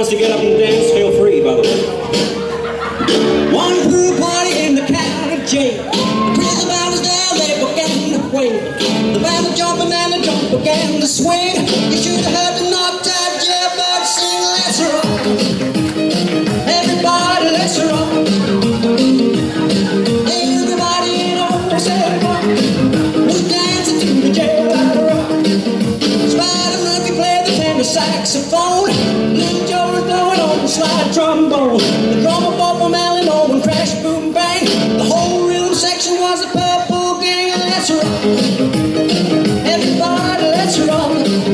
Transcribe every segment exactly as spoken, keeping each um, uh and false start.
to get up and dance, feel free, by the way. One pool party in the county jail. The prison band was down, they began to wail. The band was jumping and the jump began to swing. You should have heard the knocked-out jailbird sing, let's rock. Everybody, let's rock. Everybody in old San Rock was dancing to the jailhouse rock. Spider Murphy played the tenor saxophone. Little Joe was blowing on the slide trombone. The drummer bought from Allen on crash, boom, bang. The whole rhythm section was a purple gang. Let's rock. Everybody, let's rock.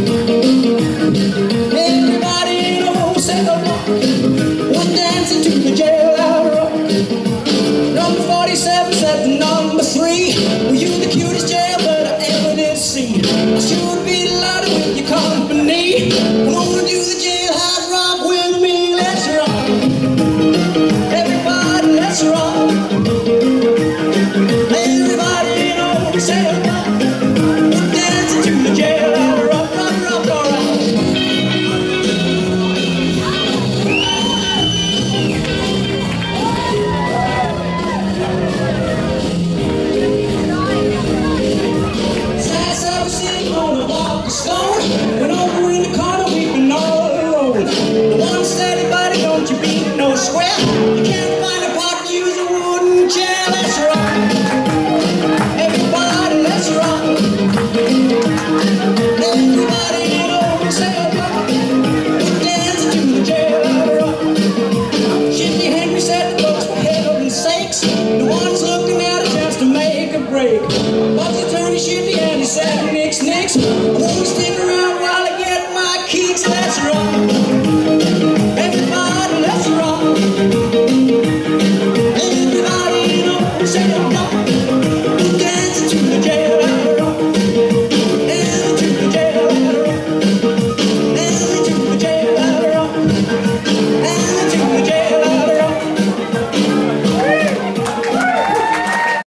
Everybody in old San Rock was dancing to the jailhouse rock. Number forty-seven said to number three, were you the cutest jailbird I ever did see? I sure be delighted with your company. Come on and do the jailhouse rock with me. Let's rock. Everybody, let's rock. Everybody in old San Rock was dancing to the jailhouse rock, rock, rock, all right. Stone, went over in the corner, weeping all alone. The one steady buddy, don't you beat no square. You can't find a pot to use a wooden chair. Let's rock. Everybody, let's rock. Everybody in old San Rock was dancing to the jailhouse rock. Shifty Henry said the folks were heaven sakes. The one's looking at a chance to make a break. Bugs attorney Shifty and he said, nix, nix. I won't stick around while I get my kicks. Let's rock.